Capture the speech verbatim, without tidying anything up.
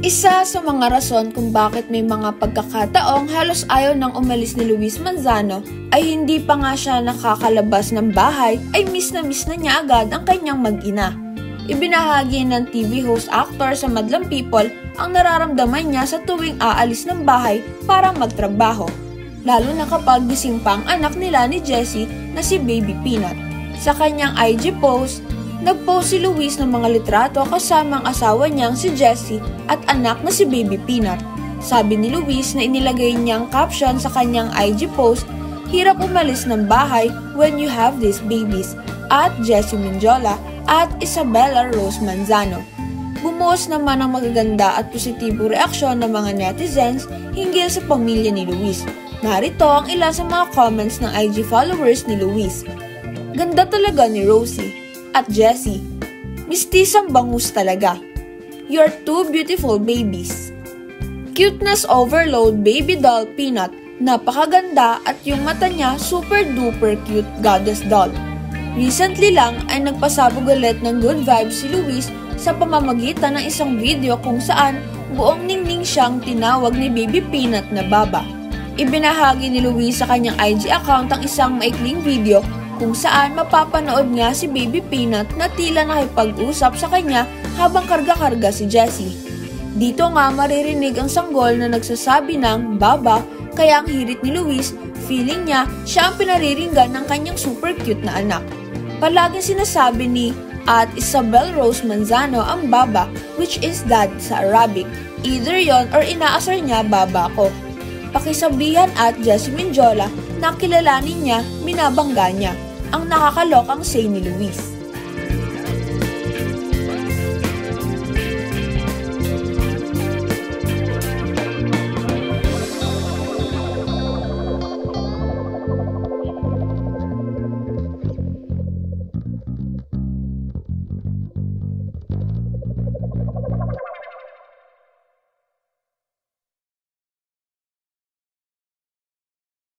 Isa sa mga rason kung bakit may mga pagkakataong halos ayaw nang umalis ni Luis Manzano ay hindi pa nga siya nakakalabas ng bahay ay miss na miss na niya agad ang kanyang mag-ina. Ibinahagi ng T V host actor sa Madlang People ang nararamdaman niya sa tuwing aalis ng bahay para magtrabaho, lalo na kapag gising pa ang anak nila ni Jessie na si Baby Peanut. Sa kanyang I G post, nag-post si Luis ng mga litrato kasama ang asawa niyang si Jessie at anak na si Baby Peanut. Sabi ni Luis na inilagay niyang caption sa kanyang I G post, "Hirap umalis ng bahay when you have these babies," at Jessie Minjola at Isabella Rose Manzano. Bumuhos naman ang magaganda at positibong reaksyon ng mga netizens hinggil sa pamilya ni Luis. Narito ang ilan sa mga comments ng I G followers ni Luis. "Ganda talaga ni Rosie at Jessie. Mistisang bangus talaga. You're two beautiful babies. Cuteness overload baby doll Peanut. Napakaganda at yung mata niya super duper cute goddess doll." Recently lang ay nagpasabog ulit ng good vibes si Luis sa pamamagitan ng isang video kung saan buong ningning siyang tinawag ni Baby Peanut na Baba. Ibinahagi ni Luis sa kanyang I G account ang isang maikling video kung saan mapapanood niya si Baby Peanut na tila nakipag-usap sa kanya habang karga-karga si Jessie. Dito nga maririnig ang sanggol na nagsasabi ng Baba, kaya ang hirit ni Luis, feeling niya siya ang pinariringgan ng kanyang super cute na anak. Palaging sinasabi ni at Isabel Rose Manzano ang Baba, which is dad sa Arabic. Either yon or inaasar niya Baba ko. Pakisabihan at Jessie Minjola na kilalanin niya, minabangga niya. Ang nakakalokang say ni Luis.